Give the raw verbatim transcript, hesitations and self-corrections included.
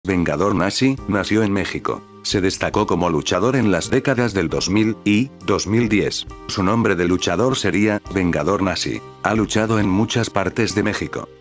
Vengador Nazi, nació en México. Se destacó como luchador en las décadas del dos mil y dos mil diez. Su nombre de luchador sería Vengador Nazi. Ha luchado en muchas partes de México.